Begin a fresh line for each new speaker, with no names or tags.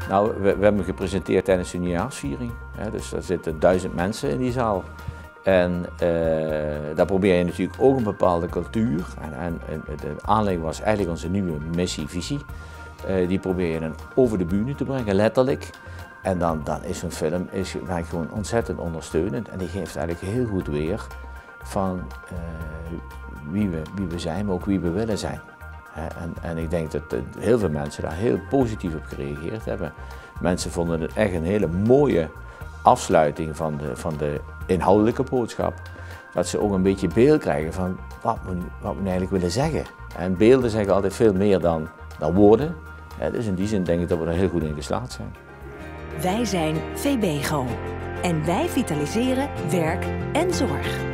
Nou, we hebben gepresenteerd tijdens de nieuwjaarsviering. Dus daar zitten 1000 mensen in die zaal. En daar probeer je natuurlijk ook een bepaalde cultuur. En de aanleiding was eigenlijk onze nieuwe missie-visie. Die probeer je dan over de bühne te brengen, letterlijk. En dan is zo'n film gewoon ontzettend ondersteunend. En die geeft eigenlijk heel goed weer van wie we zijn, maar ook wie we willen zijn. En ik denk dat heel veel mensen daar heel positief op gereageerd hebben. Mensen vonden het echt een hele mooie afsluiting van de inhoudelijke boodschap. Dat ze ook een beetje beeld krijgen van wat we eigenlijk willen zeggen. En beelden zeggen altijd veel meer dan woorden. Dus in die zin denk ik dat we er heel goed in geslaagd zijn.
Wij zijn VBGO en wij vitaliseren werk en zorg.